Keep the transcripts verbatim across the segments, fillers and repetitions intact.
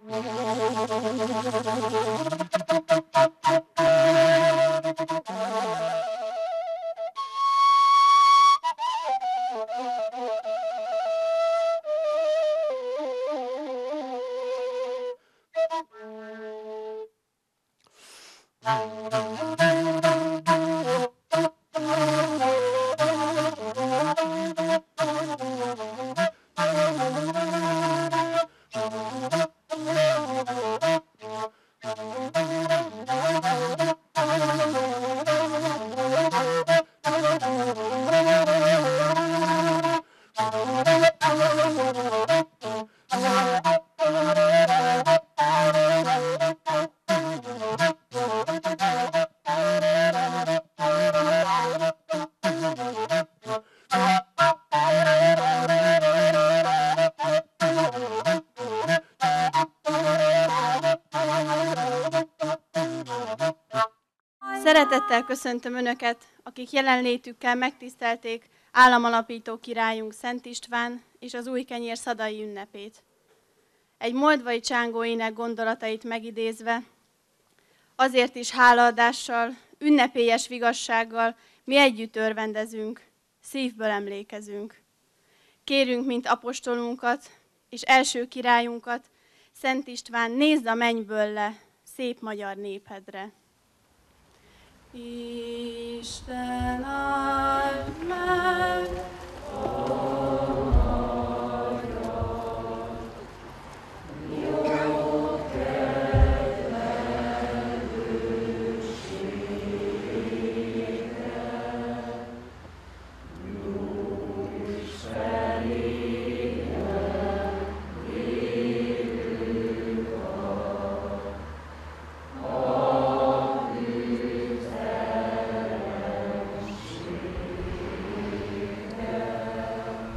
Szeretettel köszöntöm Önöket, akik jelenlétükkel megtisztelték államalapító királyunk Szent István és az új kenyér szadai ünnepét. Egy moldvai csángóének gondolatait megidézve, azért is hálaadással, ünnepélyes vigassággal mi együtt örvendezünk, szívből emlékezünk. Kérünk, mint apostolunkat és első királyunkat, Szent István, nézd a mennyből le szép magyar népedre. Isten áld meg a magyar, jó kedvelőséget, Jóisten élet végük a bűntelenséget.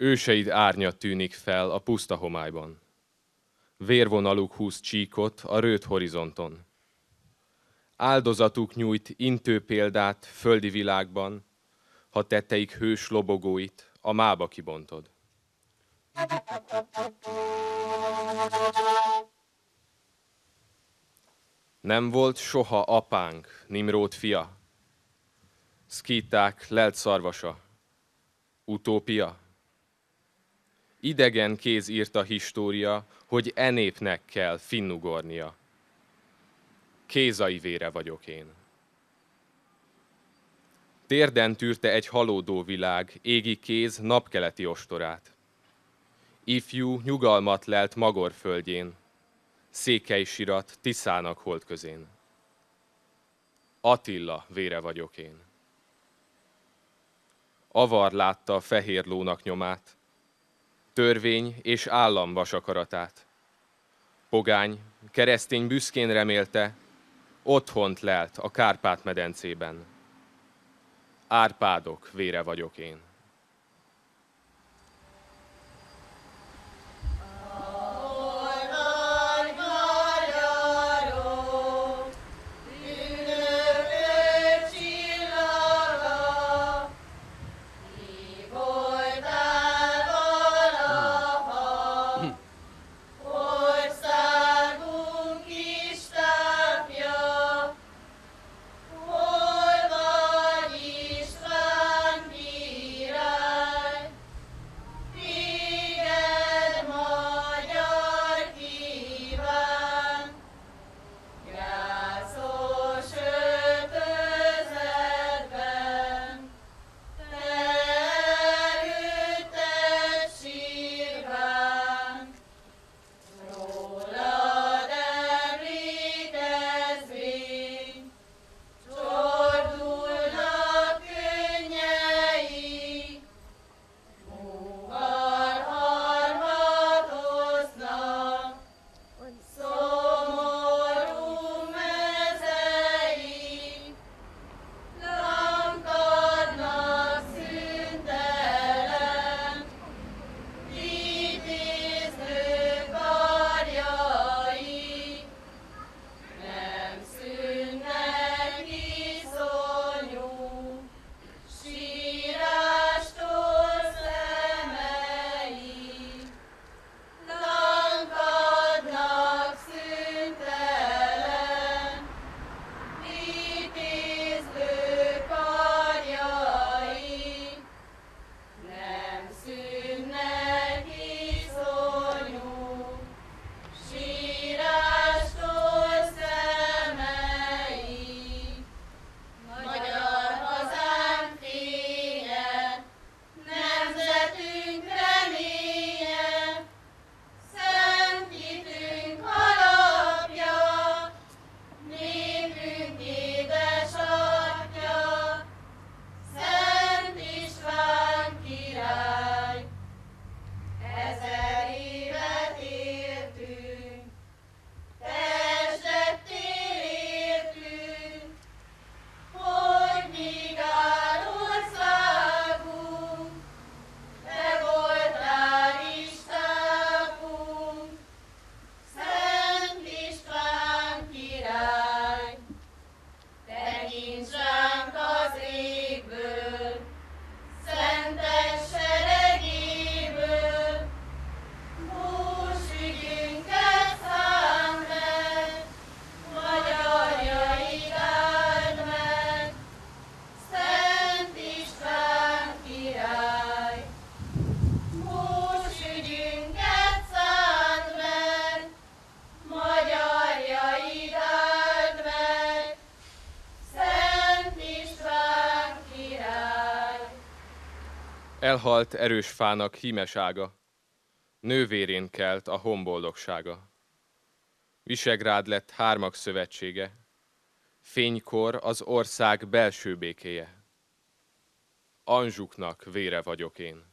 Őseid árnya tűnik fel a puszta homályban. Vérvonaluk húz csíkot a rőt horizonton. Áldozatuk nyújt intő példát földi világban, ha tetteik hős lobogóit a mába kibontod. Nem volt soha apánk, Nimród fia, szkíták lelt szarvasa, utópia. Idegen kéz írta história, hogy e népnek kell finnugornia. Kézai vére vagyok én. Térden tűrte egy halódó világ, égi kéz napkeleti ostorát. Ifjú nyugalmat lelt Magor földjén, székely sirat Tiszának holdközén. Attila vére vagyok én. Avar látta a fehér lónak nyomát, törvény és állam vasakaratát. Pogány, keresztény büszkén remélte, otthont lelt a Kárpát-medencében. Árpádok vére vagyok én. Elhalt erős fának hímes ága, nővérén kelt a honboldogsága. Visegrád lett hármak szövetsége, fénykor az ország belső békéje. Anzsuknak vére vagyok én.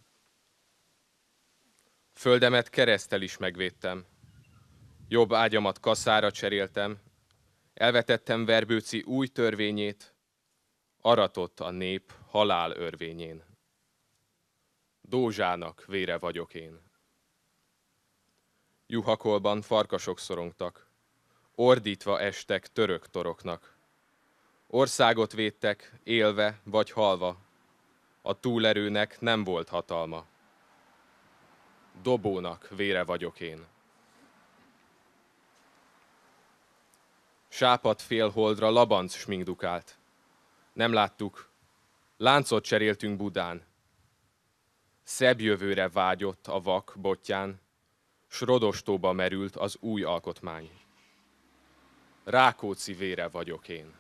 Földemet kereszttel is megvédtem, jobb ágyamat kaszára cseréltem, elvetettem Verbőci új törvényét, aratott a nép halál örvényén. Dózsának vére vagyok én. Juhakolban farkasok szorongtak, ordítva estek török toroknak. Országot védtek, élve vagy halva, a túlerőnek nem volt hatalma. Dobónak vére vagyok én. Sápadt félholdra labanc sminkdukált. Nem láttuk, láncot cseréltünk Budán. Szebb jövőre vágyott a vak bottyán, s rodostóba merült az új alkotmány. Rákóczi vére vagyok én.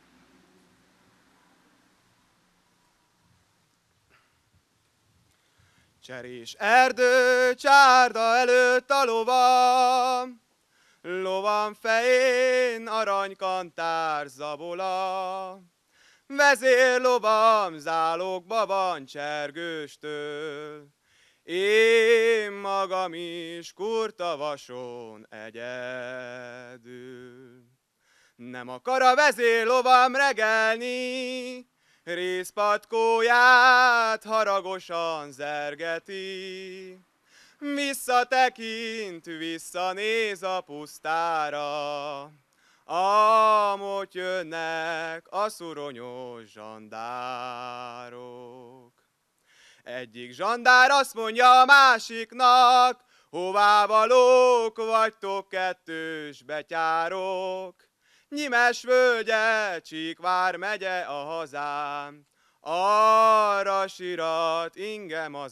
Cserés erdő, csárda előtt a lovam, lovam fején aranykantár zabola. Vezérlovam zálogba van csergőstől, én magam is kurta vason egyedül. Nem akar a vezérlovam regelni, rézpatkóját haragosan zergeti. Visszatekint, visszanéz a pusztára, amott jönnek a szuronyos zsandárok. Egyik zsandár azt mondja a másiknak, hová valók vagytok kettős betyárok. Nyimes völgye, Csíkvár megye a hazám, arra sirat ingem az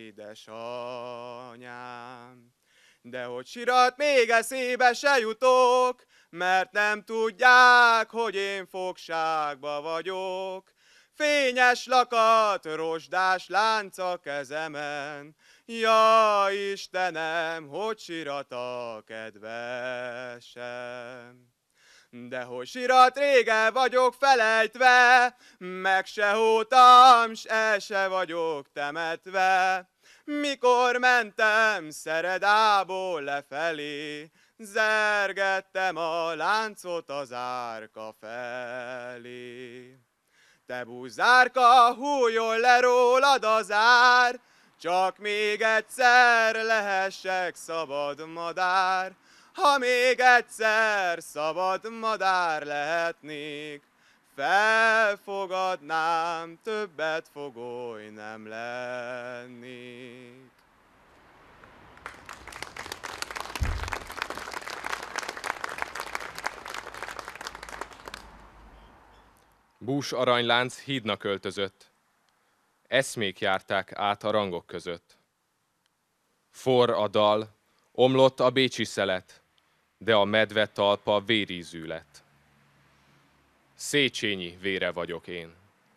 édesanyám. De hogy sirat még eszébe se jutok, mert nem tudják, hogy én fogságba vagyok. Fényes lakat, rozsdás lánc a kezemen, ja Istenem, hogy sirat a kedvesem. De hogy sirat régen vagyok felejtve, meg se hótam, s el se vagyok temetve. Mikor mentem Szeredából lefelé, zergettem a láncot az árka felé. Te búzárka, hújjon le rólad az ár, csak még egyszer lehessek szabad madár. Ha még egyszer szabad madár lehetnék, felfogadnám, többet fogoly nem lennék. Bús aranylánc hídnak öltözött, eszmék járták át a rangok között. For a dal, omlott a bécsi szelet, de a medve talpa vérízű lett. Széchenyi vére vagyok én.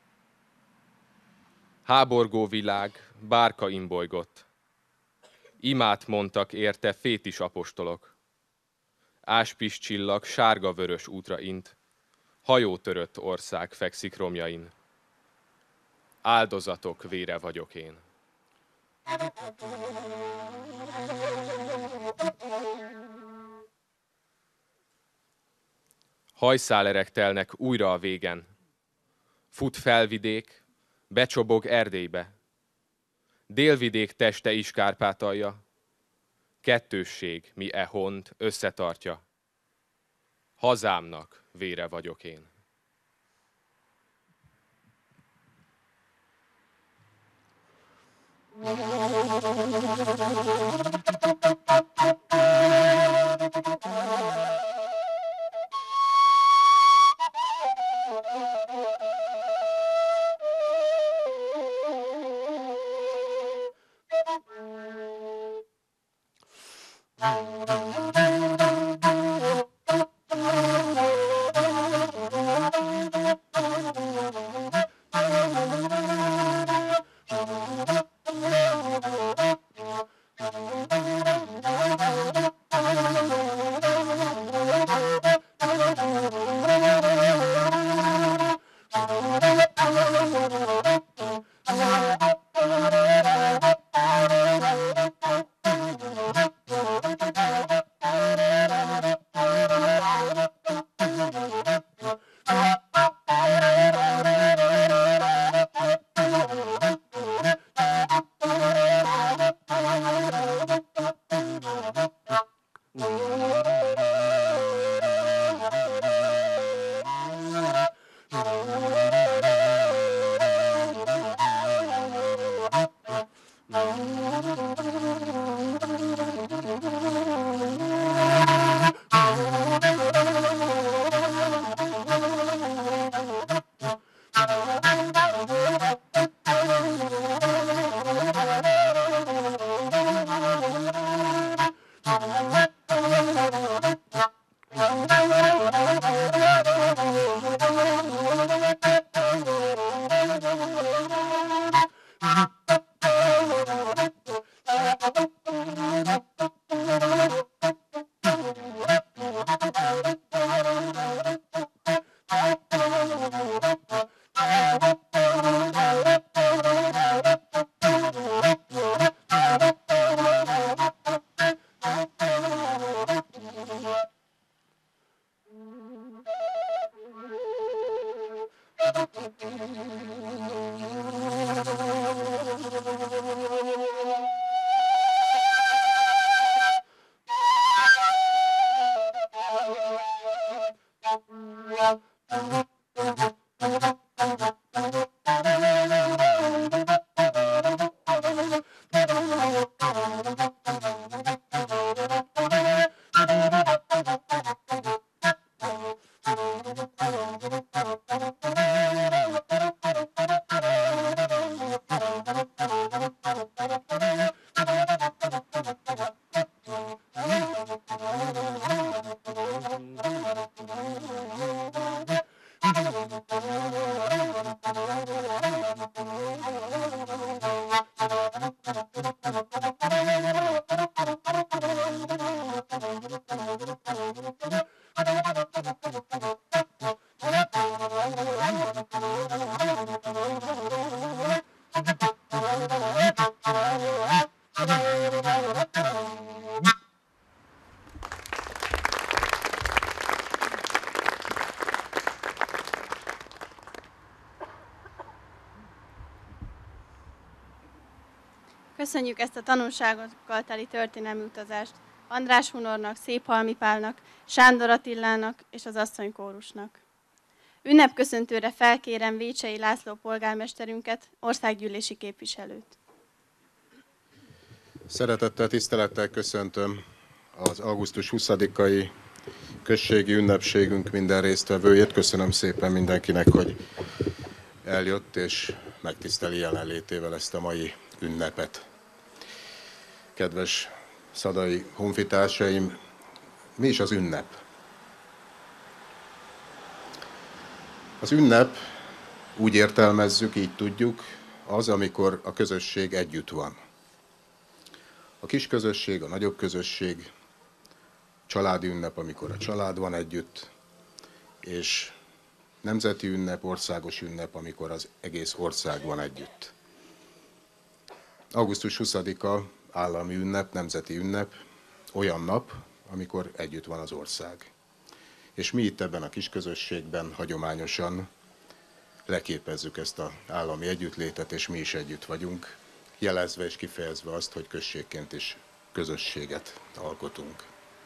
Háborgó világ, bárka imbolygott. Imát mondtak érte fétis apostolok. Áspis csillag sárga-vörös útra int, hajótörött ország fekszik romjain. Áldozatok vére vagyok én. Hajszálerek telnek újra a végen. Fut felvidék, becsobog Erdélybe. Délvidék teste is Kárpátalja. Kettősség, mi e hont összetartja. Hazámnak vére vagyok én. Köszönjük ezt a tanulságokkal teli történelmi utazást András Hunornak, Széphalmi Pálnak, Sándor Attilának és az asszonykórusnak. Ünnepköszöntőre felkérem Vécsei László polgármesterünket, országgyűlési képviselőt. Szeretettel, tisztelettel köszöntöm az augusztus huszadikai községi ünnepségünk minden résztvevőjét. Köszönöm szépen mindenkinek, hogy eljött és megtiszteli jelenlétével ezt a mai ünnepet. Kedves szadai honfitársaim, mi is az ünnep? Az ünnep, úgy értelmezzük, így tudjuk, az, amikor a közösség együtt van. A kis közösség, a nagyobb közösség, családi ünnep, amikor a család van együtt, és nemzeti ünnep, országos ünnep, amikor az egész ország van együtt. augusztus huszadika állami ünnep, nemzeti ünnep, olyan nap, amikor együtt van az ország. És mi itt ebben a kis közösségben hagyományosan leképezzük ezt az állami együttlétet, és mi is együtt vagyunk, jelezve és kifejezve azt, hogy községként is közösséget alkotunk.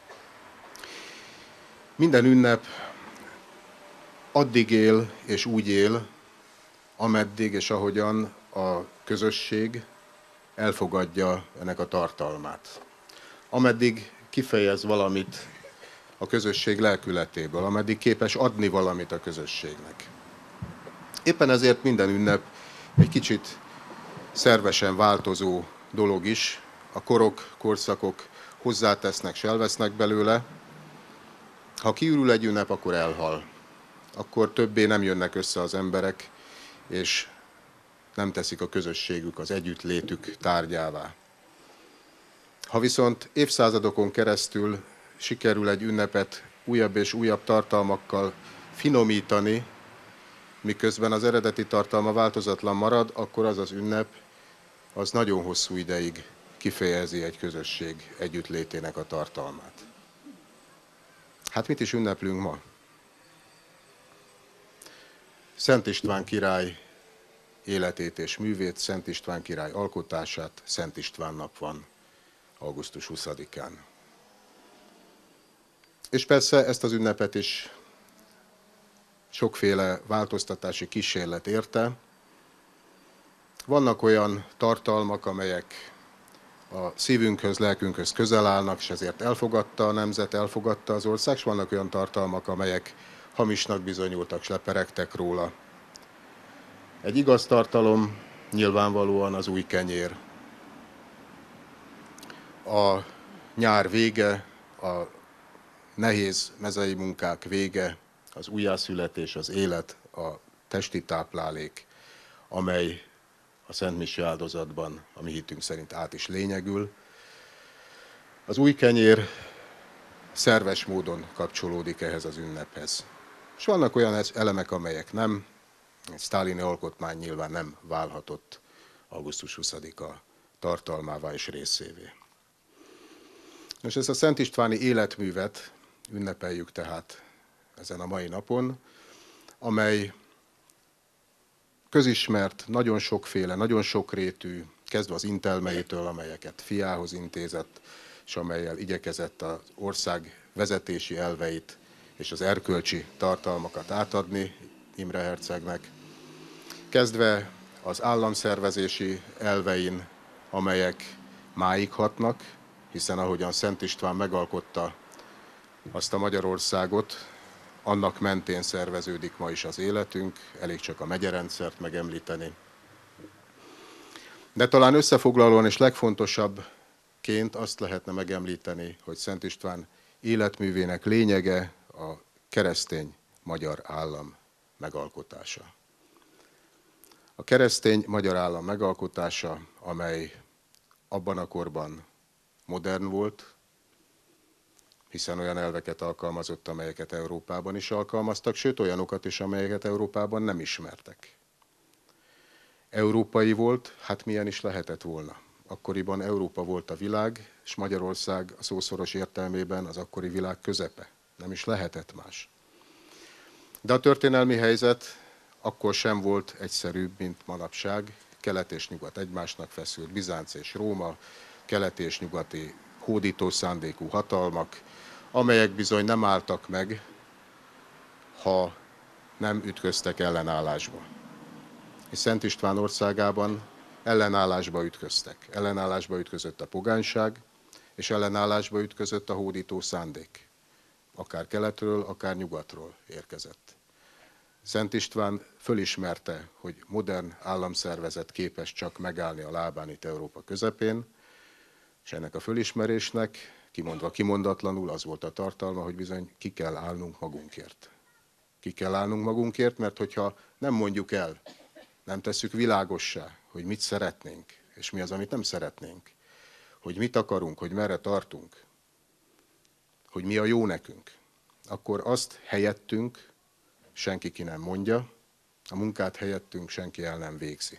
Minden ünnep addig él és úgy él, ameddig és ahogyan a közösség elfogadja ennek a tartalmát. Ameddig kifejez valamit a közösség lelkületéből, ameddig képes adni valamit a közösségnek. Éppen ezért minden ünnep egy kicsit szervesen változó dolog is. A korok, korszakok hozzátesznek, s elvesznek belőle. Ha kiürül egy ünnep, akkor elhal. Akkor többé nem jönnek össze az emberek, és nem teszik a közösségük, az együttlétük tárgyává. Ha viszont évszázadokon keresztül sikerül egy ünnepet újabb és újabb tartalmakkal finomítani, miközben az eredeti tartalma változatlan marad, akkor az az ünnep, az nagyon hosszú ideig kifejezi egy közösség együttlétének a tartalmát. Hát mit is ünneplünk ma? Szent István király életét és művét, Szent István király alkotását, Szent István nap van augusztus huszadikán. És persze ezt az ünnepet is sokféle változtatási kísérlet érte. Vannak olyan tartalmak, amelyek a szívünkhöz, lelkünkhöz közel állnak, és ezért elfogadta a nemzet, elfogadta az ország, és vannak olyan tartalmak, amelyek hamisnak bizonyultak, és leperegtek róla. Egy igaz tartalom nyilvánvalóan az új kenyér. A nyár vége, a nehéz mezei munkák vége, az újjászületés, az élet, a testi táplálék, amely a Szent Mise áldozatban, a mi hitünk szerint át is lényegül. Az új kenyér szerves módon kapcsolódik ehhez az ünnephez. És vannak olyan elemek, amelyek nem. Egy sztálini alkotmány nyilván nem válhatott augusztus huszadika tartalmává és részévé. Most ezt a Szent Istváni életművet ünnepeljük tehát ezen a mai napon, amely közismert, nagyon sokféle, nagyon sokrétű, kezdve az intelmeitől, amelyeket fiához intézett, és amellyel igyekezett az ország vezetési elveit és az erkölcsi tartalmakat átadni Imre hercegnek, kezdve az államszervezési elvein, amelyek máig hatnak, hiszen ahogyan Szent István megalkotta azt a Magyarországot, annak mentén szerveződik ma is az életünk, elég csak a megyerendszert megemlíteni. De talán összefoglalóan és legfontosabbként azt lehetne megemlíteni, hogy Szent István életművének lényege a keresztény magyar állam megalkotása. A keresztény magyar állam megalkotása, amely abban a korban modern volt, hiszen olyan elveket alkalmazott, amelyeket Európában is alkalmaztak, sőt olyanokat is, amelyeket Európában nem ismertek. Európai volt, hát milyen is lehetett volna. Akkoriban Európa volt a világ, és Magyarország a szószoros értelmében az akkori világ közepe. Nem is lehetett más. De a történelmi helyzet akkor sem volt egyszerűbb, mint manapság. Kelet és nyugat egymásnak feszült, Bizánc és Róma, kelet és nyugati hódító szándékú hatalmak, amelyek bizony nem álltak meg, ha nem ütköztek ellenállásba. És Szent István országában ellenállásba ütköztek. Ellenállásba ütközött a pogányság, és ellenállásba ütközött a hódító szándék. Akár keletről, akár nyugatról érkezett. Szent István fölismerte, hogy modern államszervezet képes csak megállni a lábán itt Európa közepén, és ennek a fölismerésnek, kimondva kimondatlanul, az volt a tartalma, hogy bizony ki kell állnunk magunkért. Ki kell állnunk magunkért, mert hogyha nem mondjuk el, nem tesszük világossá, hogy mit szeretnénk, és mi az, amit nem szeretnénk, hogy mit akarunk, hogy merre tartunk, hogy mi a jó nekünk, akkor azt helyettünk senki ki nem mondja, a munkát helyettünk senki el nem végzi.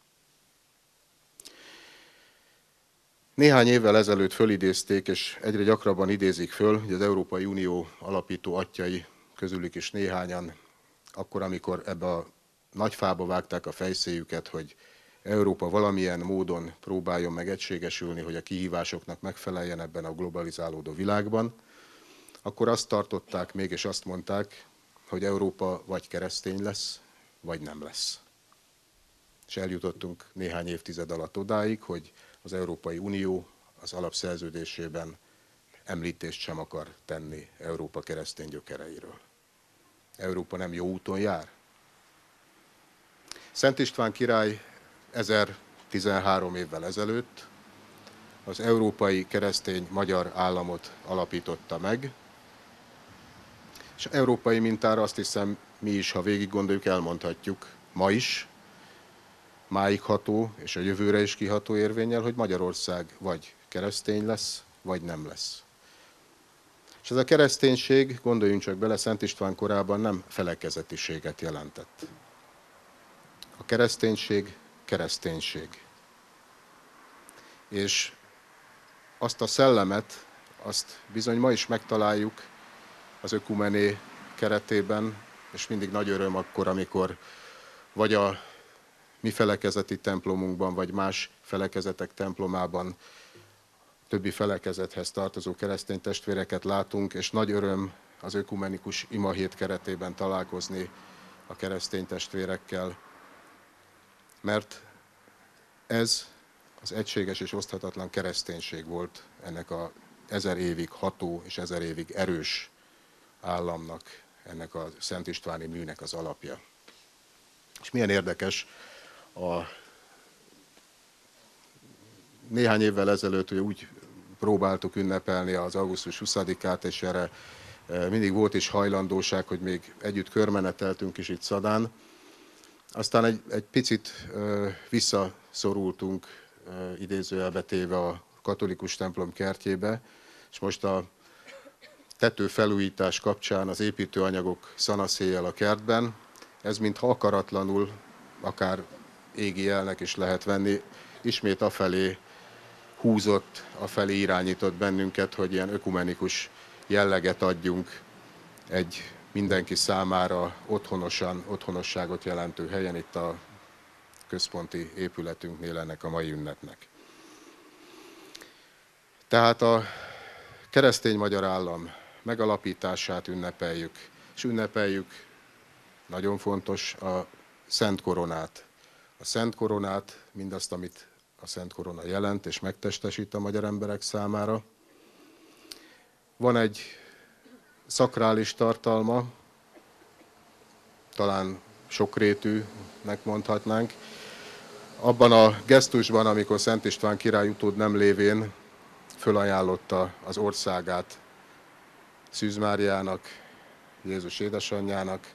Néhány évvel ezelőtt fölidézték, és egyre gyakrabban idézik föl, hogy az Európai Unió alapító atyai közülük is néhányan, akkor, amikor ebbe a nagy fába vágták a fejszéjüket, hogy Európa valamilyen módon próbáljon meg egységesülni, hogy a kihívásoknak megfeleljen ebben a globalizálódó világban, akkor azt tartották még, és azt mondták, hogy Európa vagy keresztény lesz, vagy nem lesz. És eljutottunk néhány évtized alatt odáig, hogy az Európai Unió az alapszerződésében említést sem akar tenni Európa keresztény gyökereiről. Európa nem jó úton jár? Szent István király ezertizenhárom évvel ezelőtt az európai keresztény magyar államot alapította meg, és európai mintára azt hiszem mi is, ha végig gondoljuk, elmondhatjuk ma is, máig ható és a jövőre is kiható érvénnyel, hogy Magyarország vagy keresztény lesz, vagy nem lesz. És ez a kereszténység, gondoljunk csak bele, Szent István korában nem felekezetiséget jelentett. A kereszténység kereszténység. És azt a szellemet, azt bizony ma is megtaláljuk az ökumené keretében, és mindig nagy öröm akkor, amikor vagy a mi felekezeti templomunkban, vagy más felekezetek templomában többi felekezethez tartozó keresztény testvéreket látunk, és nagy öröm az ökumenikus imahét keretében találkozni a keresztény testvérekkel, mert ez az egységes és oszthatatlan kereszténység volt ennek a ezer évig ható és ezer évig erős államnak, ennek a Szent Istváni műnek az alapja. És milyen érdekes, a néhány évvel ezelőtt hogy úgy próbáltuk ünnepelni az augusztus huszadikát, és erre mindig volt is hajlandóság, hogy még együtt körmeneteltünk is itt Szadán. Aztán egy, egy picit visszaszorultunk, idézőjelbe téve a katolikus templom kertjébe, és most a tetőfelújítás kapcsán az építőanyagok szanaszéjjel a kertben, ez mintha akaratlanul, akár égi jelnek is lehet venni, ismét afelé húzott, afelé irányított bennünket, hogy ilyen ökumenikus jelleget adjunk egy mindenki számára otthonosan, otthonosságot jelentő helyen, itt a központi épületünknél ennek a mai ünnepnek. Tehát a keresztény magyar állam megalapítását ünnepeljük, és ünnepeljük, nagyon fontos, a Szent Koronát. A Szent Koronát, mindazt, amit a Szent Korona jelent és megtestesít a magyar emberek számára. Van egy szakrális tartalma, talán sokrétűnek mondhatnánk. Abban a gesztusban, amikor Szent István király utód nem lévén fölajánlotta az országát Szűz Máriának, Jézus édesanyjának,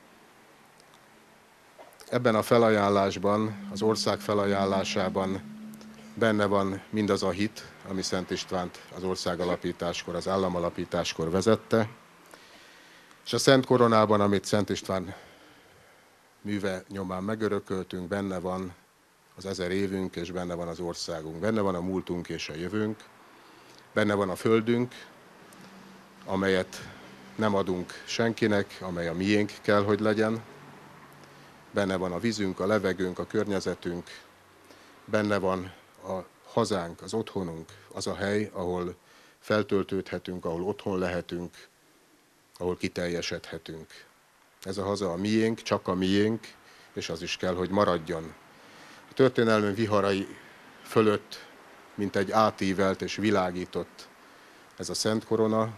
ebben a felajánlásban, az ország felajánlásában benne van mindaz a hit, ami Szent Istvánt az ország alapításkor, az állam alapításkor vezette, és a Szent Koronában, amit Szent István műve nyomán megörököltünk, benne van az ezer évünk, és benne van az országunk. Benne van a múltunk és a jövőnk, benne van a földünk, amelyet nem adunk senkinek, amely a miénk kell, hogy legyen. Benne van a vízünk, a levegőnk, a környezetünk, benne van a hazánk, az otthonunk, az a hely, ahol feltöltődhetünk, ahol otthon lehetünk, ahol kiteljesedhetünk. Ez a haza a miénk, csak a miénk, és az is kell, hogy maradjon. A történelmi viharai fölött, mint egy átívelt és világított ez a Szent Korona,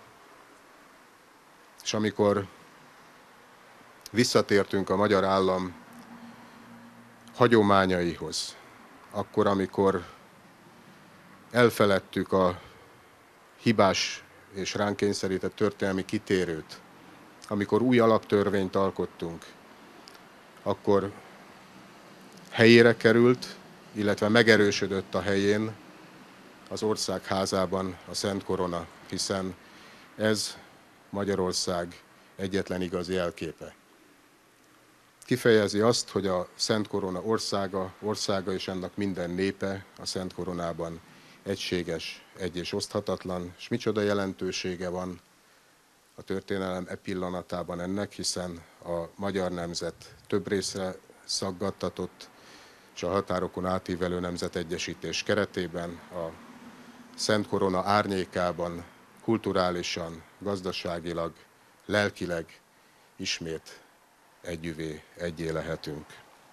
és amikor visszatértünk a magyar állam hagyományaihoz, akkor, amikor elfeledtük a hibás és ránk kényszerített történelmi kitérőt, amikor új alaptörvényt alkottunk, akkor helyére került, illetve megerősödött a helyén az ország házában a Szent Korona, hiszen ez Magyarország egyetlen igazi jelképe. Kifejezi azt, hogy a Szent Korona országa, országa és ennek minden népe a Szent Koronában egységes, egy és oszthatatlan, és micsoda jelentősége van a történelem e pillanatában ennek, hiszen a magyar nemzet több részre szaggattatott, és a határokon átívelő nemzetegyesítés keretében a Szent Korona árnyékában kulturálisan, gazdaságilag, lelkileg ismét együvé, egyé lehetünk.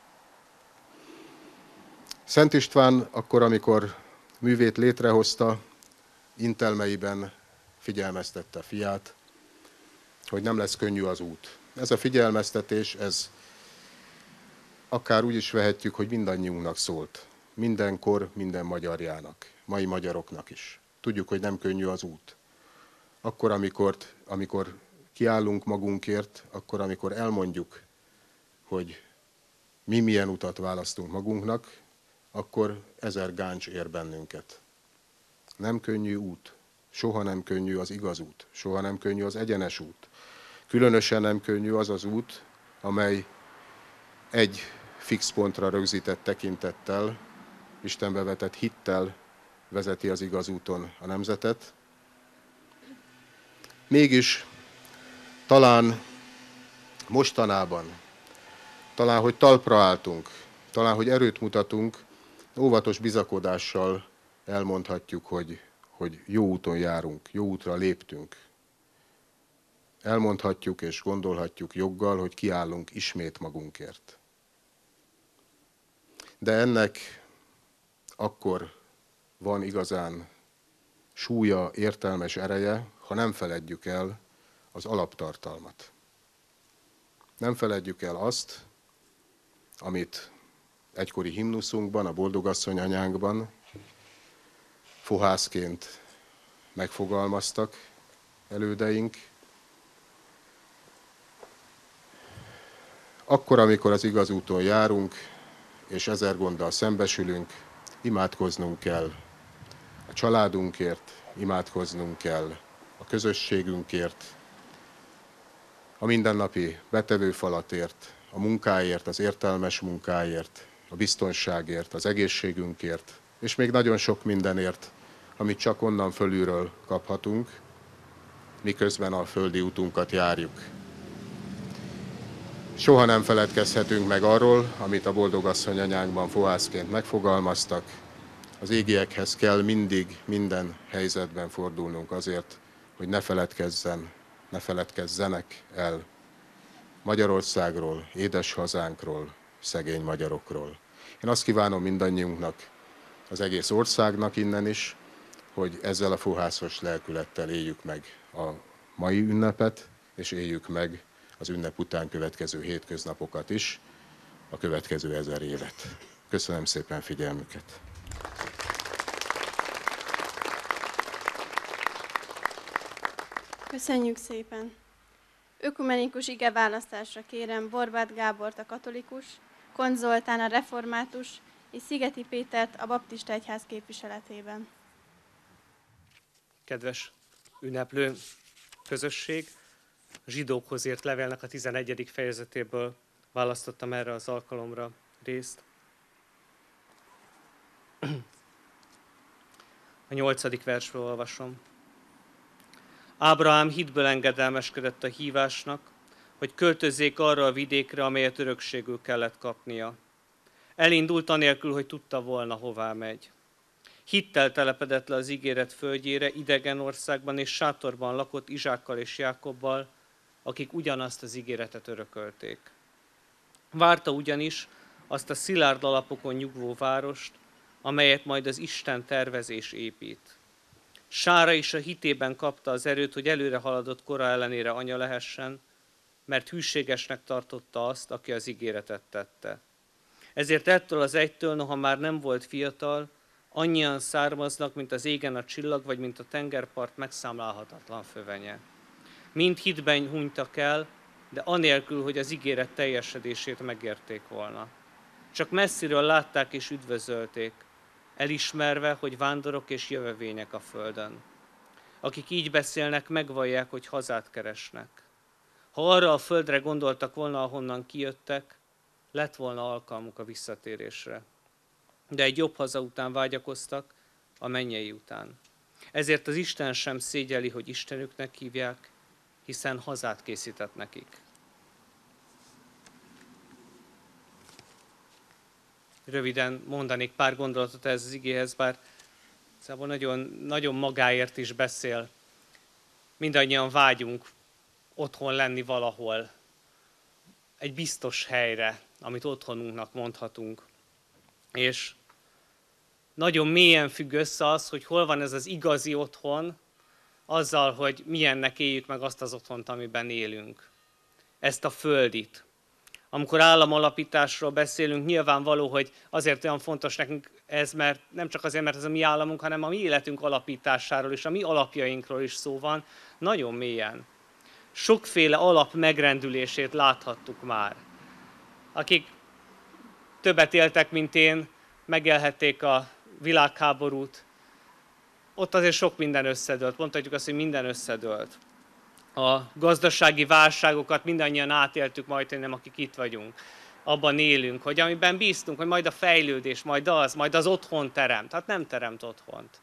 Szent István akkor, amikor művét létrehozta, intelmeiben figyelmeztette fiát, hogy nem lesz könnyű az út. Ez a figyelmeztetés, ez akár úgy is vehetjük, hogy mindannyiunknak szólt. Mindenkor, minden magyarjának, mai magyaroknak is. Tudjuk, hogy nem könnyű az út. Akkor, amikor, amikor kiállunk magunkért, akkor, amikor elmondjuk, hogy mi milyen utat választunk magunknak, akkor ezer gáncs ér bennünket. Nem könnyű út, soha nem könnyű az igaz út, soha nem könnyű az egyenes út. Különösen nem könnyű az az út, amely egy fix pontra rögzített tekintettel, Istenbe vetett hittel vezeti az igaz úton a nemzetet. Mégis talán mostanában, talán, hogy talpra álltunk, talán, hogy erőt mutatunk, óvatos bizakodással elmondhatjuk, hogy, hogy jó úton járunk, jó útra léptünk. Elmondhatjuk és gondolhatjuk joggal, hogy kiállunk ismét magunkért. De ennek akkor van igazán súlya, értelmes ereje, ha nem feledjük el az alaptartalmat. Nem feledjük el azt, amit egykori himnuszunkban, a Boldogasszony anyánkban fohászként megfogalmaztak elődeink. Akkor, amikor az igaz úton járunk, és ezer gonddal szembesülünk, imádkoznunk kell a családunkért, imádkoznunk kell a közösségünkért, a mindennapi betevőfalatért, a munkáért, az értelmes munkáért, a biztonságért, az egészségünkért, és még nagyon sok mindenért, amit csak onnan fölülről kaphatunk, miközben a földi utunkat járjuk. Soha nem feledkezhetünk meg arról, amit a Boldogasszony anyánkban fohászként megfogalmaztak. Az égiekhez kell mindig, minden helyzetben fordulnunk azért, hogy ne feledkezzen, ne feledkezzenek el Magyarországról, édes hazánkról, szegény magyarokról. Én azt kívánom mindannyiunknak, az egész országnak innen is, hogy ezzel a fohászos lelkülettel éljük meg a mai ünnepet, és éljük meg az ünnep után következő hétköznapokat is, a következő ezer évet. Köszönöm szépen figyelmüket! Köszönjük szépen! Ökumenikus igeválasztásra kérem Borbáth Gábort a katolikus, Kont Zoltán a református és Szigeti Pétert a baptista egyház képviseletében. Kedves ünneplő közösség, a zsidókhoz írt levélnek a tizenegyedik fejezetéből választottam erre az alkalomra részt. A nyolcadik versről olvasom. Ábrahám hitből engedelmeskedett a hívásnak, hogy költözzék arra a vidékre, amelyet örökségül kellett kapnia. Elindult anélkül, hogy tudta volna, hová megy. Hittel telepedett le az ígéret földjére, idegen országban és sátorban lakott Izsákkal és Jákobbal, akik ugyanazt az ígéretet örökölték. Várta ugyanis azt a szilárd alapokon nyugvó várost, amelyet majd az Isten tervezés épít. Sára is a hitében kapta az erőt, hogy előre haladott kora ellenére anya lehessen, mert hűségesnek tartotta azt, aki az ígéretet tette. Ezért ettől az egytől, noha már nem volt fiatal, annyian származnak, mint az égen a csillag, vagy mint a tengerpart megszámlálhatatlan fövenye. Mind hitben hunytak el, de anélkül, hogy az ígéret teljesedését megérték volna. Csak messziről látták és üdvözölték, elismerve, hogy vándorok és jövevények a földön. Akik így beszélnek, megvallják, hogy hazát keresnek. Ha arra a földre gondoltak volna, ahonnan kijöttek, lett volna alkalmuk a visszatérésre. De egy jobb haza után vágyakoztak, a mennyei után. Ezért az Isten sem szégyeli, hogy Istenüknek hívják, hiszen hazát készített nekik. Röviden mondanék pár gondolatot ez az igéhez, bár szóval nagyon, nagyon magáért is beszél. Mindannyian vágyunk otthon lenni valahol, egy biztos helyre, amit otthonunknak mondhatunk. És nagyon mélyen függ össze az, hogy hol van ez az igazi otthon, azzal, hogy milyennek éljük meg azt az otthont, amiben élünk. Ezt a földit. Amikor államalapításról beszélünk, nyilvánvaló, hogy azért olyan fontos nekünk ez, mert nem csak azért, mert ez a mi államunk, hanem a mi életünk alapításáról és a mi alapjainkról is szó van, nagyon mélyen. Sokféle alap megrendülését láthattuk már. Akik többet éltek, mint én, megélhették a világháborút, ott azért sok minden összedőlt, mondhatjuk azt, hogy minden összedőlt. A gazdasági válságokat mindannyian átéltük majdnem, akik itt vagyunk. Abban élünk, hogy amiben bíztunk, hogy majd a fejlődés, majd az, majd az otthon teremt. Hát nem teremt otthont.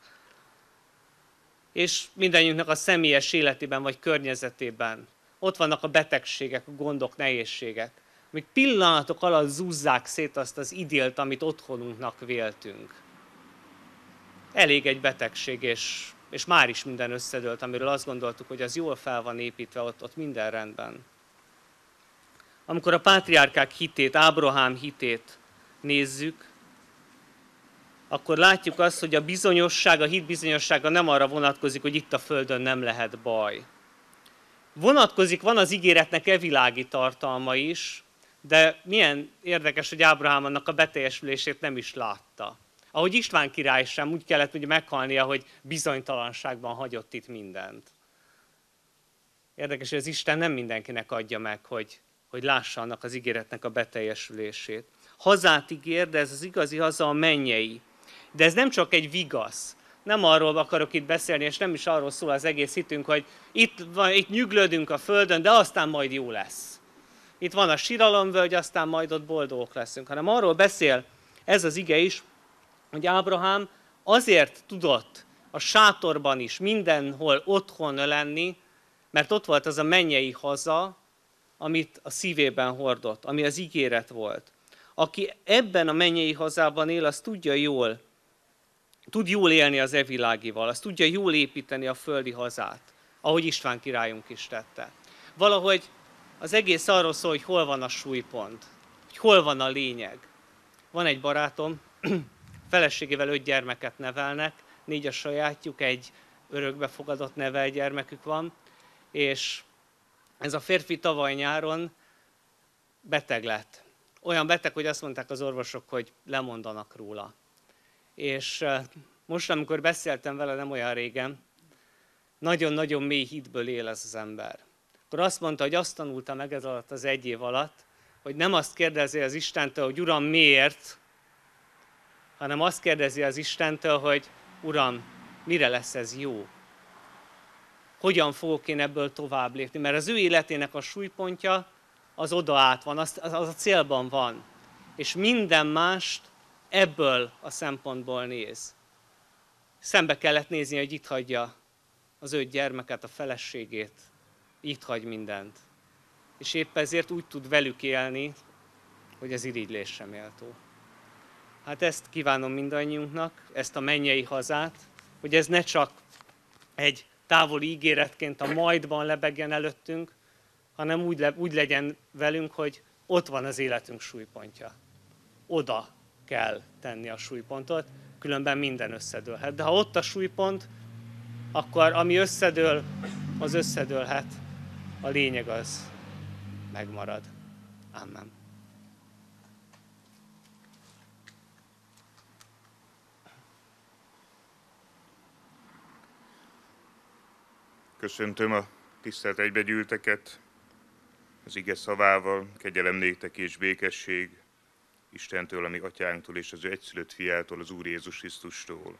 És mindannyiunknak a személyes életében vagy környezetében ott vannak a betegségek, a gondok, nehézségek, amik pillanatok alatt zúzzák szét azt az idillt, amit otthonunknak véltünk. Elég egy betegség, és, és már is minden összedőlt, amiről azt gondoltuk, hogy az jól fel van építve, ott, ott minden rendben. Amikor a pátriárkák hitét, Ábrahám hitét nézzük, akkor látjuk azt, hogy a bizonyosság, a hit bizonyossága nem arra vonatkozik, hogy itt a földön nem lehet baj. Vonatkozik, van az ígéretnek e világi tartalma is, de milyen érdekes, hogy Ábrahám annak a beteljesülését nem is látta. Ahogy István király sem, úgy kellett ugye meghalnia, hogy bizonytalanságban hagyott itt mindent. Érdekes, hogy az Isten nem mindenkinek adja meg, hogy, hogy lássa annak az ígéretnek a beteljesülését. Hazát ígér, de ez az igazi haza a mennyei. De ez nem csak egy vigasz. Nem arról akarok itt beszélni, és nem is arról szól az egész hitünk, hogy itt, van, itt nyüglődünk a földön, de aztán majd jó lesz. Itt van a siralomvölgy, aztán majd ott boldogok leszünk. Hanem arról beszél ez az ige is, hogy Ábrahám azért tudott a sátorban is mindenhol otthon lenni, mert ott volt az a mennyei haza, amit a szívében hordott, ami az ígéret volt. Aki ebben a mennyei hazában él, az tudja jól, tud jól élni az evilágival, az tudja jól építeni a földi hazát, ahogy István királyunk is tette. Valahogy az egész arról szól, hogy hol van a súlypont, hogy hol van a lényeg. Van egy barátom, feleségével öt gyermeket nevelnek, négy a sajátjuk, egy örökbefogadott nevelgyermekük van, és ez a férfi tavaly nyáron beteg lett. Olyan beteg, hogy azt mondták az orvosok, hogy lemondanak róla. És most, amikor beszéltem vele nem olyan régen, nagyon-nagyon mély hitből él ez az ember. Akkor azt mondta, hogy azt tanulta meg ez alatt az egy év alatt, hogy nem azt kérdezi az Istentől, hogy Uram, miért, hanem azt kérdezi az Istentől, hogy Uram, mire lesz ez jó? Hogyan fogok én ebből tovább lépni? Mert az ő életének a súlypontja az oda át van, az, az a célban van. És minden mást ebből a szempontból néz. Szembe kellett nézni, hogy itt hagyja az öt gyermeket, a feleségét, itt hagy mindent. És épp ezért úgy tud velük élni, hogy az irigylésre méltó. Hát ezt kívánom mindannyiunknak, ezt a mennyei hazát, hogy ez ne csak egy távoli ígéretként a majdban lebegjen előttünk, hanem úgy, le, úgy legyen velünk, hogy ott van az életünk súlypontja. Oda kell tenni a súlypontot, különben minden összedőlhet. De ha ott a súlypont, akkor ami összedől, az összedőlhet. A lényeg az megmarad. Amen. Köszöntöm a tisztelt egybegyűlteket az ige szavával, kegyelem néktek és békesség Istentől, a mi atyánktól és az ő egyszülött fiától, az Úr Jézus Krisztustól.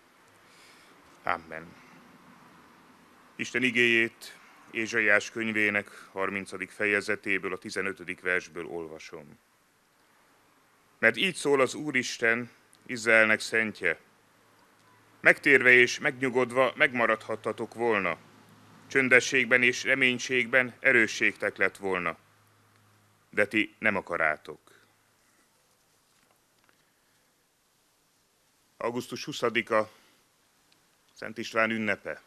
Amen. Isten igéjét Ézsaiás könyvének harmincadik fejezetéből, a tizenötödik versből olvasom. Mert így szól az Úristen, Izraelnek szentje. Megtérve és megnyugodva megmaradhattatok volna. Csöndességben és reménységben erősségtek lett volna. De ti nem akarátok. augusztus huszadika, Szent István ünnepe.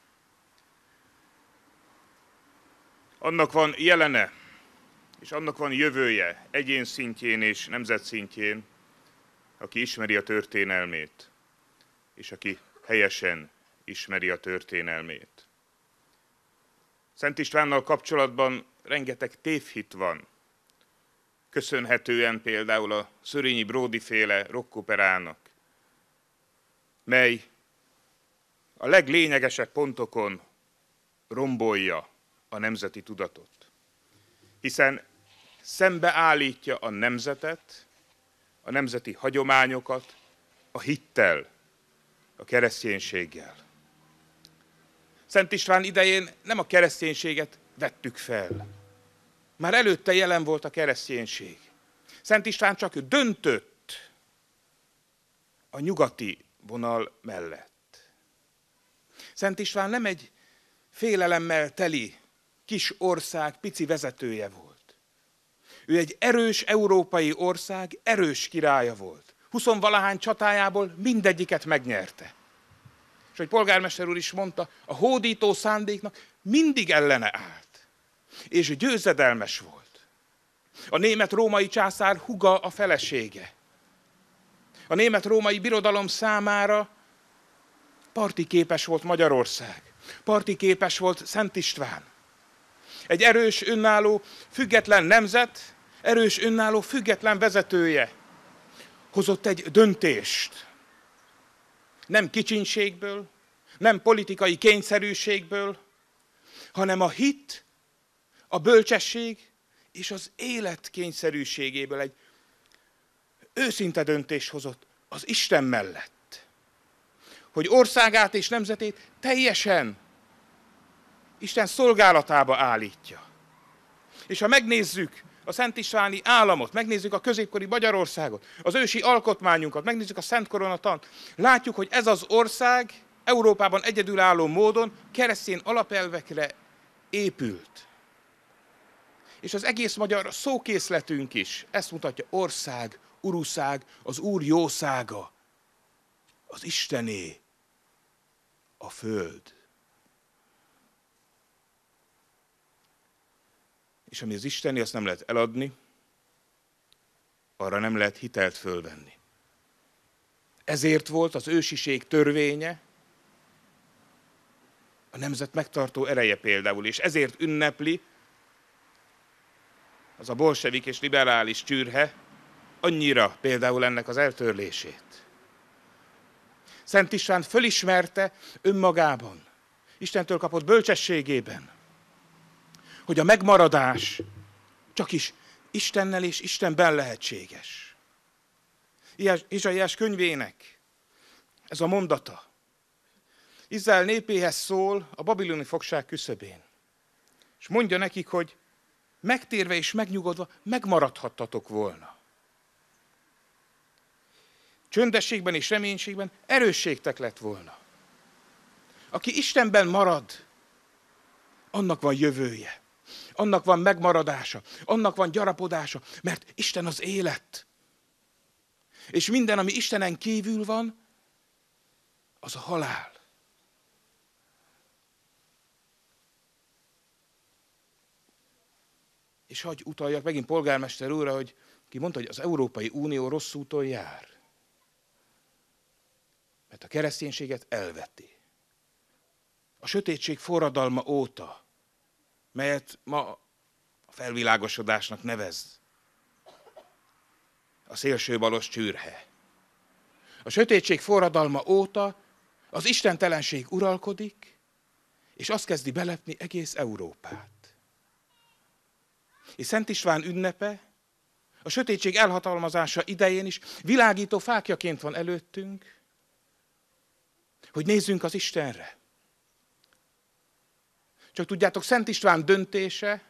Annak van jelene, és annak van jövője, egyén szintjén és nemzet szintjén, aki ismeri a történelmét, és aki helyesen ismeri a történelmét. Szent Istvánnal kapcsolatban rengeteg tévhit van, köszönhetően például a Szörényi Bródi féle rockoperának, mely a leglényegesebb pontokon rombolja a nemzeti tudatot. Hiszen szembeállítja a nemzetet, a nemzeti hagyományokat a hittel, a kereszténységgel. Szent István idején nem a kereszténységet vettük fel. Már előtte jelen volt a kereszténység. Szent István csak döntött a nyugati vonal mellett. Szent István nem egy félelemmel teli kis ország pici vezetője volt. Ő egy erős európai ország erős királya volt. Huszonvalahány csatájából mindegyiket megnyerte. És hogy polgármester úr is mondta, a hódító szándéknak mindig ellene állt. És győzedelmes volt. A német római császár húga a felesége. A német-római birodalom számára partiképes volt Magyarország. Partiképes volt Szent István. Egy erős, önálló, független nemzet, erős, önálló, független vezetője hozott egy döntést. Nem kicsinségből, nem politikai kényszerűségből, hanem a hit, a bölcsesség és az élet kényszerűségéből egy őszinte döntést hozott az Isten mellett, hogy országát és nemzetét teljesen Isten szolgálatába állítja. És ha megnézzük a Szent Istváni államot, megnézzük a középkori Magyarországot, az ősi alkotmányunkat, megnézzük a Szent Koronatant, látjuk, hogy ez az ország Európában egyedülálló módon keresztény alapelvekre épült. És az egész magyar szókészletünk is ezt mutatja: ország, uruszág, az Úr jószága, az Istené, a föld. És ami az Isteni, azt nem lehet eladni, arra nem lehet hitelt fölvenni. Ezért volt az ősiség törvénye a nemzet megtartó ereje például, és ezért ünnepli az a bolsevik és liberális csürhe annyira például ennek az eltörlését. Szent István fölismerte önmagában, Istentől kapott bölcsességében, hogy a megmaradás csak is Istennel és Istenben lehetséges. Izsaiás könyvének ez a mondata Izrael népéhez szól a babiloni fogság küszöbén. És mondja nekik, hogy megtérve és megnyugodva megmaradhattatok volna. Csöndességben és reménységben erősségtek lett volna. Aki Istenben marad, annak van jövője, annak van megmaradása, annak van gyarapodása, mert Isten az élet. És minden, ami Istenen kívül van, az a halál. És hagy utaljak megint polgármester úrra, hogy ki mondta, hogy az Európai Unió rossz úton jár. Mert a kereszténységet elveti. A sötétség forradalma óta, melyet ma a felvilágosodásnak nevez a szélsőbalos csürhe. A sötétség forradalma óta az istentelenség uralkodik, és azt kezdi belepni egész Európát. És Szent István ünnepe a sötétség elhatalmazása idején is világító fákjaként van előttünk, hogy nézzünk az Istenre. Csak tudjátok, Szent István döntése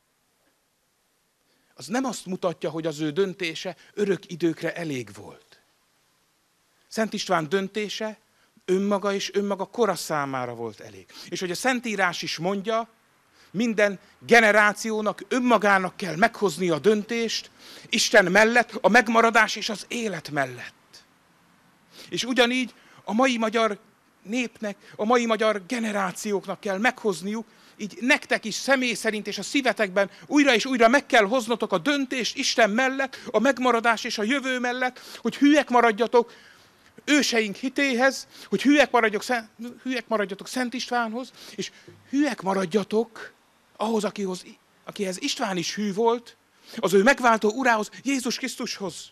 az nem azt mutatja, hogy az ő döntése örök időkre elég volt. Szent István döntése önmaga és önmaga kora számára volt elég. És hogy a Szentírás is mondja, minden generációnak önmagának kell meghozni a döntést Isten mellett, a megmaradás és az élet mellett. És ugyanígy a mai magyar népnek, a mai magyar generációknak kell meghozniuk, így nektek is személy szerint és a szívetekben újra és újra meg kell hoznotok a döntést Isten mellett, a megmaradás és a jövő mellett, hogy hűek maradjatok őseink hitéhez, hogy hűek maradjatok, hűek maradjatok Szent Istvánhoz, és hűek maradjatok ahhoz, akihoz, akihez István is hű volt, az ő megváltó urához, Jézus Krisztushoz.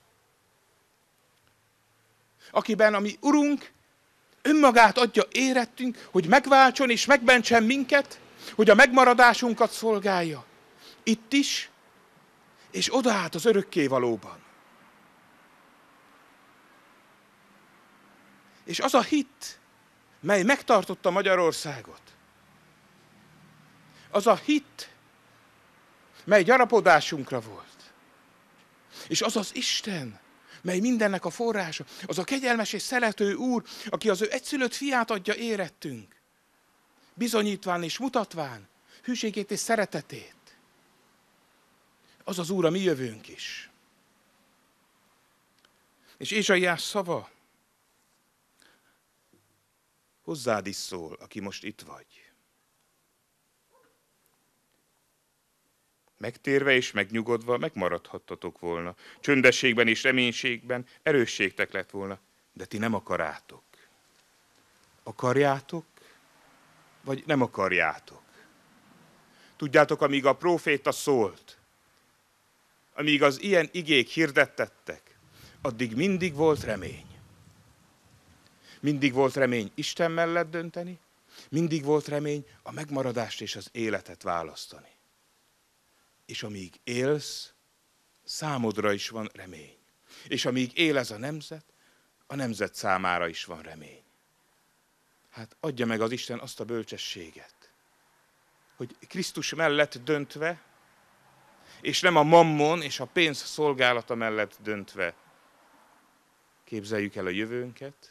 Akiben a mi Urunk önmagát adja érettünk, hogy megváltson és megmentsen minket, hogy a megmaradásunkat szolgálja. Itt is, és odaállt az örökkévalóban. És az a hit, mely megtartotta Magyarországot, az a hit, mely gyarapodásunkra volt, és az az Isten, mely mindennek a forrása, az a kegyelmes és szerető Úr, aki az ő egyszülött fiát adja érettünk, bizonyítván és mutatván hűségét és szeretetét. Az az Úr a mi jövőnk is. És Ézsaiás szava hozzád is szól, aki most itt vagy. Megtérve és megnyugodva megmaradhattatok volna. Csöndességben és reménységben erősségtek lett volna. De ti nem akarátok. Akarjátok, vagy nem akarjátok? Tudjátok, amíg a próféta szólt, amíg az ilyen igék hirdettettek, addig mindig volt remény. Mindig volt remény Isten mellett dönteni, mindig volt remény a megmaradást és az életet választani. És amíg élsz, számodra is van remény. És amíg él ez a nemzet, a nemzet számára is van remény. Hát adja meg az Isten azt a bölcsességet, hogy Krisztus mellett döntve, és nem a mammon és a pénz szolgálata mellett döntve képzeljük el a jövőnket,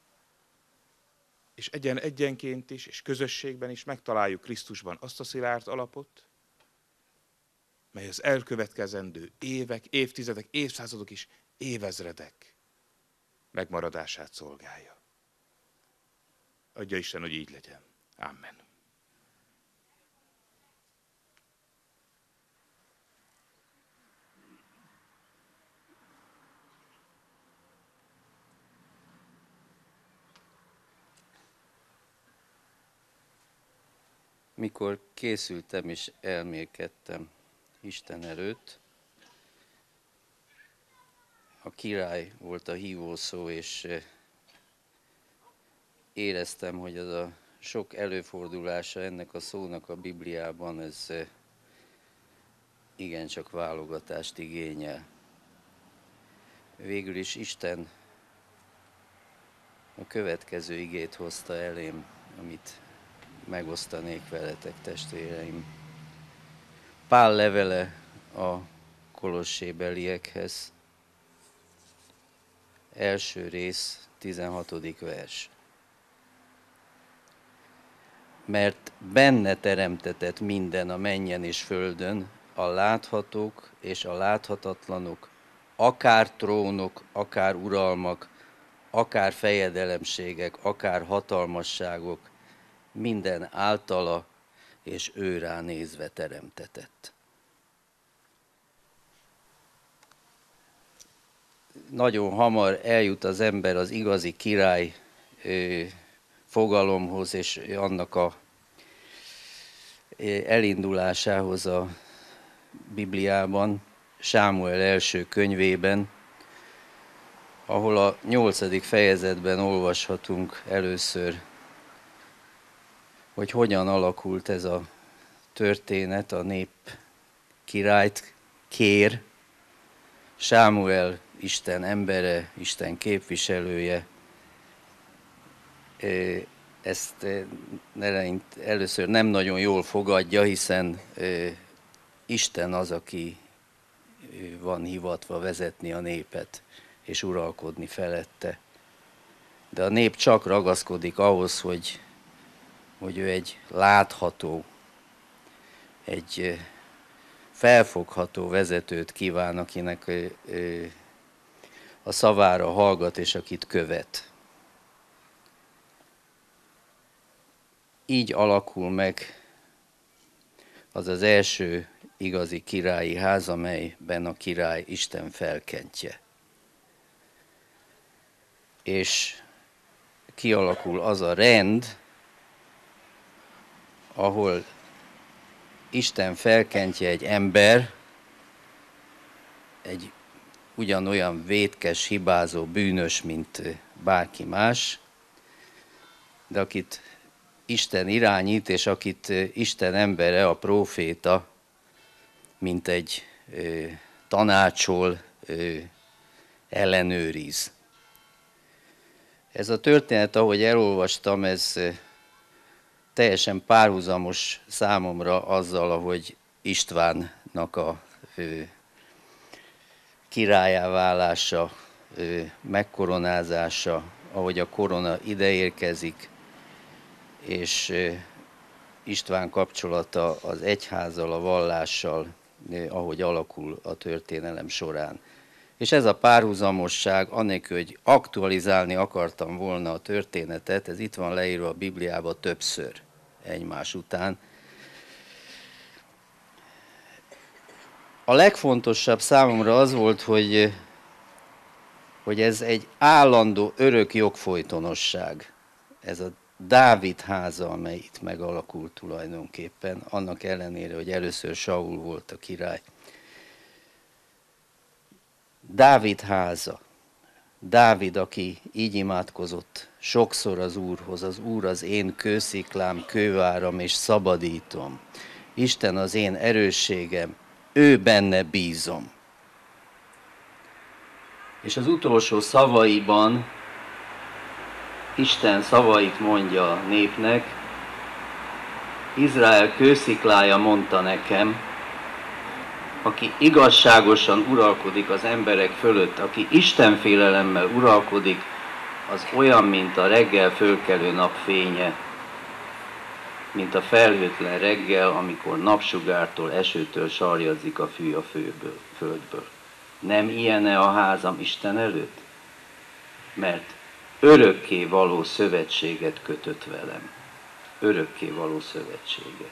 és egyen egyenként is, és közösségben is megtaláljuk Krisztusban azt a szilárd alapot, mely az elkövetkezendő évek, évtizedek, évszázadok és évezredek megmaradását szolgálja. Adja Isten, hogy így legyen. Amen. Mikor készültem és elmélkedtem Isten előtt, a király volt a hívószó, és éreztem, hogy az a sok előfordulása ennek a szónak a Bibliában, ez igencsak válogatást igényel. Végül is Isten a következő igét hozta elém, amit megosztanék veletek, testvéreim. Pál levele a kolossébeliekhez, első rész, tizenhatodik vers. Mert benne teremtetett minden a mennyen és földön, a láthatók és a láthatatlanok, akár trónok, akár uralmak, akár fejedelemségek, akár hatalmasságok, minden általa és ő rá nézve teremtetett. Nagyon hamar eljut az ember az igazi király fogalomhoz, és annak a elindulásához a Bibliában, Sámuel első könyvében, ahol a nyolcadik fejezetben olvashatunk először, hogy hogyan alakult ez a történet, a nép királyt kér, Sámuel Isten embere, Isten képviselője, ezt először nem nagyon jól fogadja, hiszen Isten az, aki van hivatva vezetni a népet és uralkodni felette. De a nép csak ragaszkodik ahhoz, hogy, hogy ő egy látható, egy felfogható vezetőt kíván, akinek a szavára hallgat és akit követ. Így alakul meg az az első igazi királyi ház, amelyben a király Isten felkentje. És kialakul az a rend, ahol Isten felkentje egy ember, egy ugyanolyan vétkes, hibázó, bűnös, mint bárki más, de akit Isten irányít, és akit Isten embere, a próféta, mint egy ö, tanácsol, ö, ellenőriz. Ez a történet, ahogy elolvastam, ez teljesen párhuzamos számomra azzal, ahogy Istvánnak a ö, királyá válása, ö, megkoronázása, ahogy a korona ideérkezik, és ö, István kapcsolata az egyházzal, a vallással, ö, ahogy alakul a történelem során. És ez a párhuzamosság, annélkül, hogy aktualizálni akartam volna a történetet, ez itt van leírva a Bibliában többször egymás után. A legfontosabb számomra az volt, hogy, hogy ez egy állandó, örök jogfolytonosság. Ez a Dávid háza, amely itt megalakult tulajdonképpen, annak ellenére, hogy először Saul volt a király. Dávid háza. Dávid, aki így imádkozott sokszor az Úrhoz, az Úr az én kősziklám, kőváram és szabadítom. Isten az én erősségem, ő benne bízom. És az utolsó szavaiban Isten szavait mondja a népnek, Izrael kősziklája mondta nekem, aki igazságosan uralkodik az emberek fölött, aki istenfélelemmel uralkodik, az olyan, mint a reggel fölkelő napfénye, mint a felhőtlen reggel, amikor napsugártól, esőtől sarjadzik a fű a főből, földből. Nem ilyen-e a házam Isten előtt? Mert örökké való szövetséget kötött velem. Örökké való szövetséget.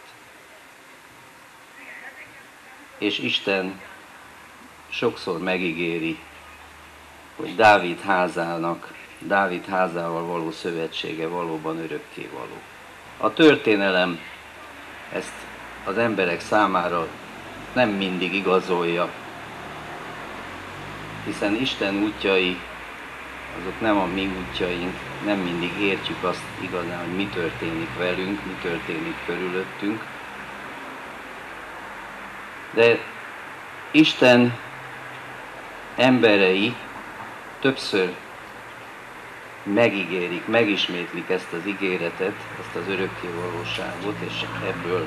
És Isten sokszor megígéri, hogy Dávid házának, Dávid házával való szövetsége valóban örökké való. A történelem ezt az emberek számára nem mindig igazolja, hiszen Isten útjai, azok nem a mi útjaink, nem mindig értjük azt igazán, hogy mi történik velünk, mi történik körülöttünk. De Isten emberei többször megígérik, megismétlik ezt az ígéretet, ezt az örökké valóságot, és ebből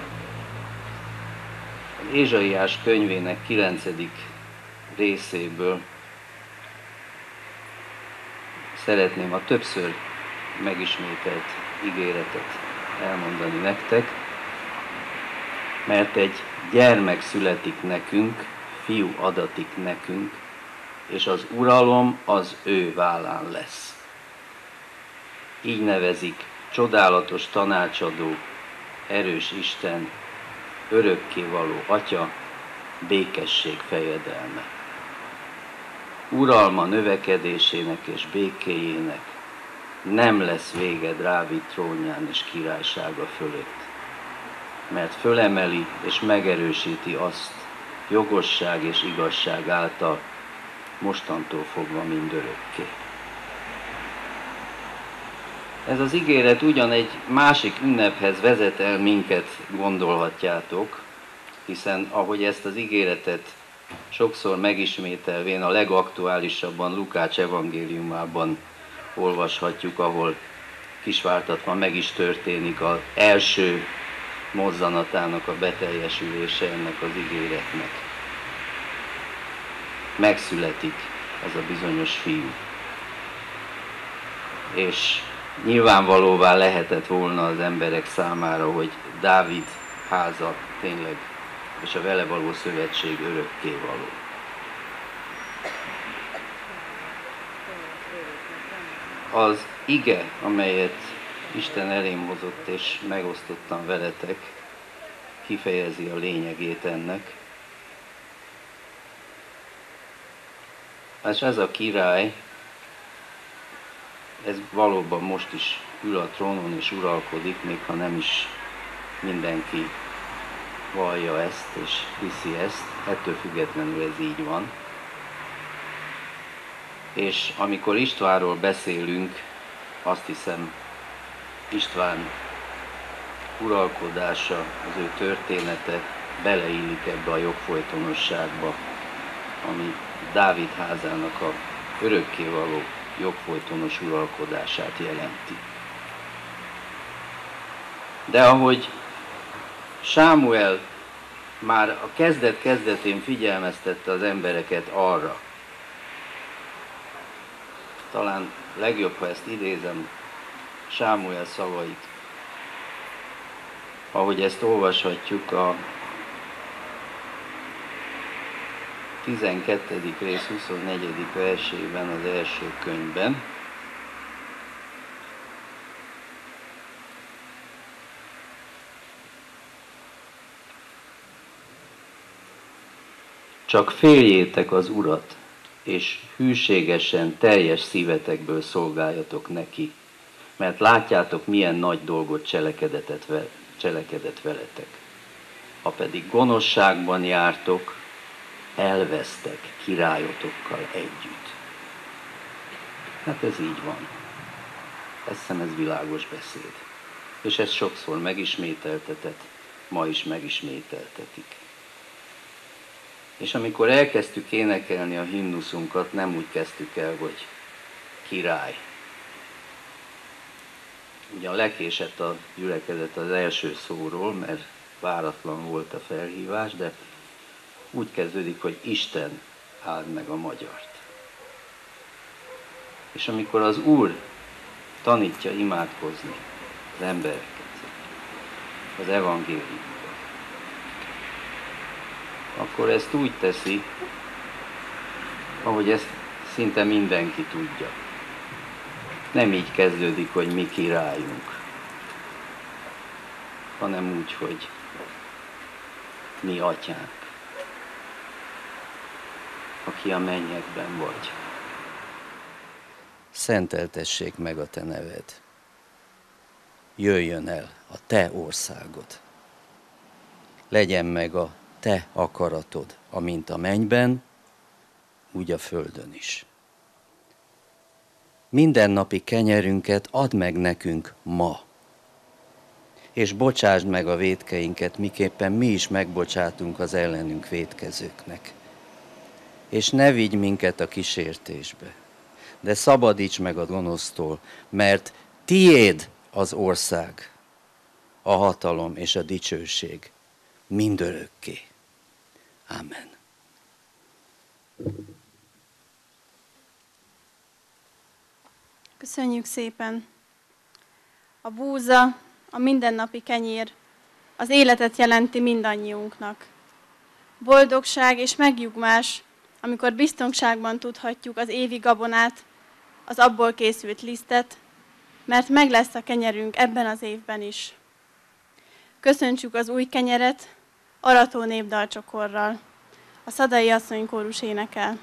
az Ézsaiás könyvének kilencedik részéből szeretném a többször megismételt ígéretet elmondani nektek, mert egy gyermek születik nekünk, fiú adatik nekünk, és az uralom az ő vállán lesz. Így nevezik csodálatos tanácsadó, erős Isten, örökkévaló Atya, békesség fejedelme. Uralma növekedésének és békéjének nem lesz vége Dávid trónján és királysága fölött, mert fölemeli és megerősíti azt jogosság és igazság által mostantól fogva mindörökké. Ez az ígéret ugyan egy másik ünnephez vezet el minket, gondolhatjátok, hiszen ahogy ezt az ígéretet sokszor megismételvén a legaktuálisabban Lukács evangéliumában olvashatjuk, ahol kisváltatva meg is történik az első mozzanatának a beteljesülése ennek az ígéretnek. Megszületik ez a bizonyos fiú. És nyilvánvalóvá lehetett volna az emberek számára, hogy Dávid háza tényleg, és a vele való szövetség örökké való. Az ige, amelyet Isten elém hozott és megosztottam veletek, kifejezi a lényegét ennek. És ez a király, ez valóban most is ül a trónon és uralkodik, még ha nem is mindenki vallja ezt és hiszi ezt, ettől függetlenül ez így van. És amikor Istvánról beszélünk, azt hiszem, István uralkodása, az ő története beleillik ebbe a jogfolytonosságba, ami Dávid házának a örökkévaló jogfolytonos uralkodását jelenti. De ahogy Sámuel már a kezdet-kezdetén figyelmeztette az embereket arra, talán legjobb, ha ezt idézem, Sámuel szavait, ahogy ezt olvashatjuk a tizenkettedik rész huszonnegyedik versében az első könyvben. Csak féljétek az Urat, és hűségesen, teljes szívetekből szolgáljatok neki, mert látjátok, milyen nagy dolgot cselekedett, cselekedett veletek. Ha pedig gonoszságban jártok, elvesztek királyotokkal együtt. Hát ez így van. Azt hiszem, ez világos beszéd. És ez sokszor megismételtetett, ma is megismételtetik. És amikor elkezdtük énekelni a himnuszunkat, nem úgy kezdtük el, hogy király. Ugyan lekésett a gyülekezet az első szóról, mert váratlan volt a felhívás, de úgy kezdődik, hogy Isten áld meg a magyart. És amikor az Úr tanítja imádkozni az embereket, az evangéliumban, akkor ezt úgy teszi, ahogy ezt szinte mindenki tudja. Nem így kezdődik, hogy mi királyunk, hanem úgy, hogy mi atyánk, aki a mennyekben vagy. Szenteltessék meg a te neved. Jöjjön el a te országod. Legyen meg a te akaratod, amint a mennyben, úgy a földön is. Mindennapi kenyerünket add meg nekünk ma, és bocsásd meg a vétkeinket, miképpen mi is megbocsátunk az ellenünk vétkezőknek. És ne vigy minket a kísértésbe, de szabadíts meg a gonosztól, mert tiéd az ország, a hatalom és a dicsőség mindörökké. Amen. Köszönjük szépen! A búza, a mindennapi kenyér, az életet jelenti mindannyiunknak. Boldogság és megnyugvás, amikor biztonságban tudhatjuk az évi gabonát, az abból készült lisztet, mert meg lesz a kenyerünk ebben az évben is. Köszöntsük az új kenyeret arató népdalcsokorral. A Szadai Asszony kórus énekel.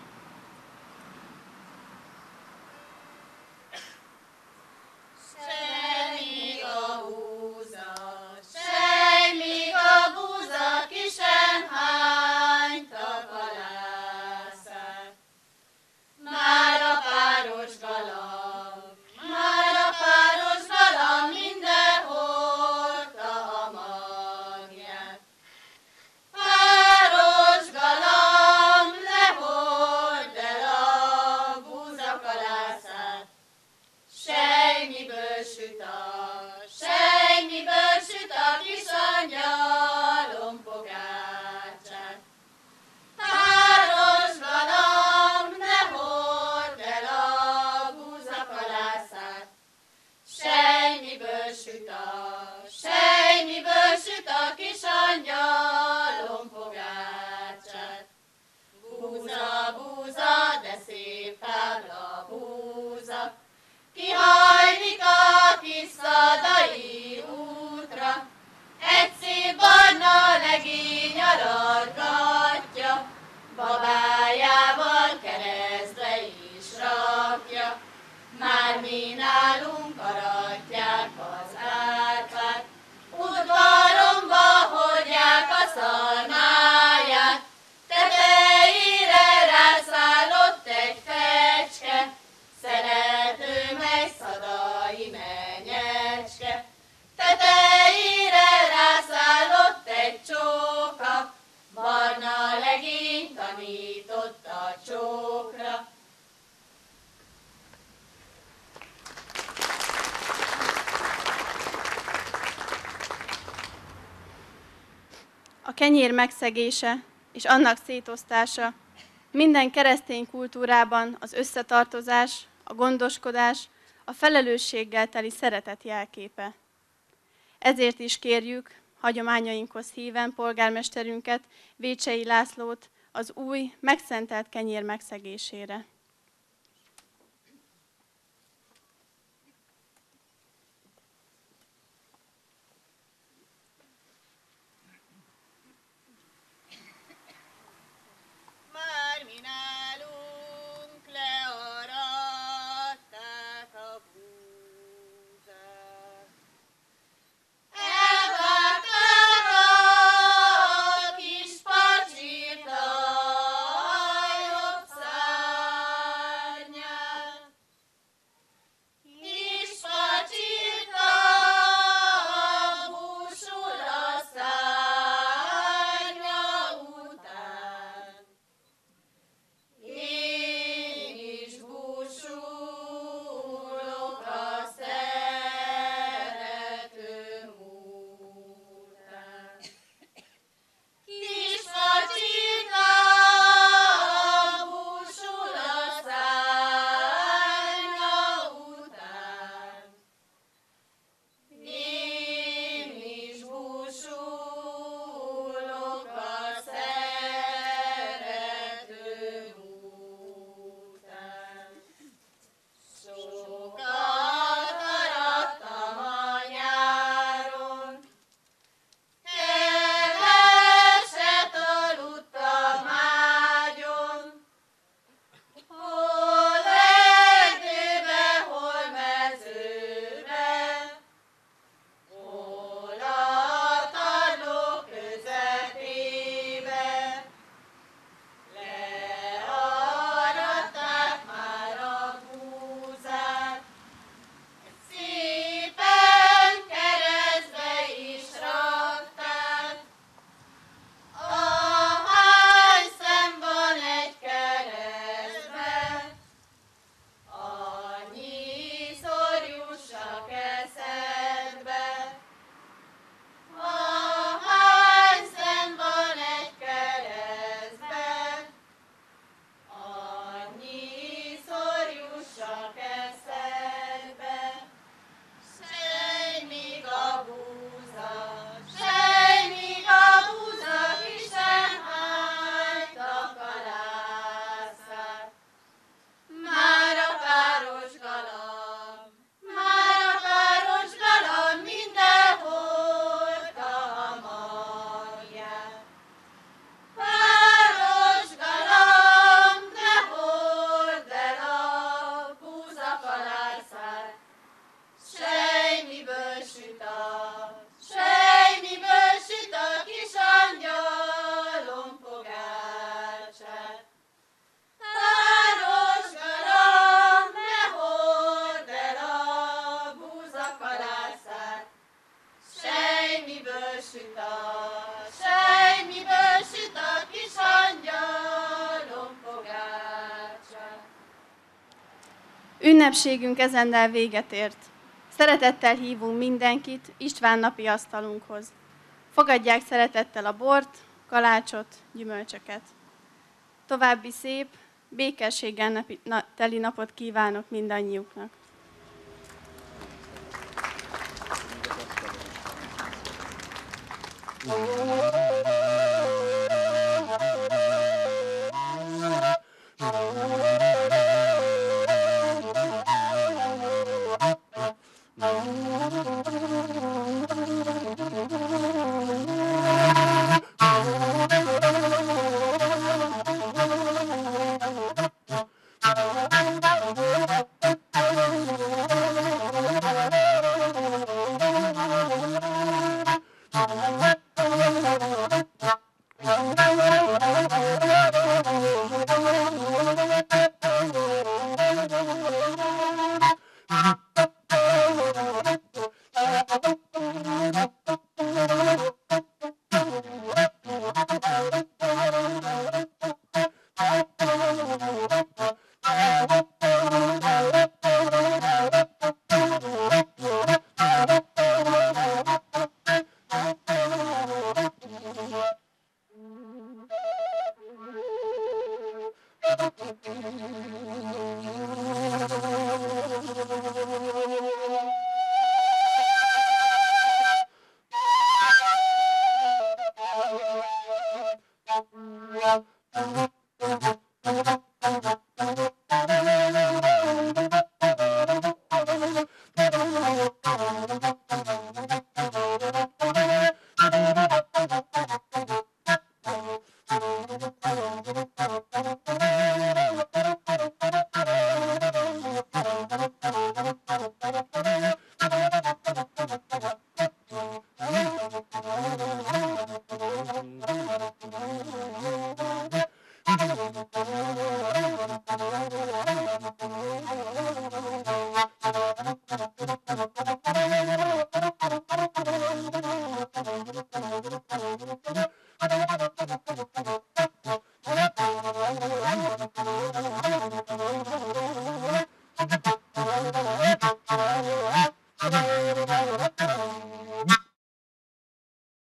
A kenyér megszegése és annak szétosztása minden keresztény kultúrában az összetartozás, a gondoskodás, a felelősséggel teli szeretet jelképe. Ezért is kérjük hagyományainkhoz híven polgármesterünket, Vécsei Lászlót az új, megszentelt kenyér megszegésére. süt a sej, miből süt a kis angyalom pogácsa. Ünnepségünk ezennel véget ért. Szeretettel hívunk mindenkit István napi asztalunkhoz. Fogadják szeretettel a bort, kalácsot, gyümölcsöket. További szép, békességgel napi, na, teli napot kívánok mindannyiuknak. Thank you.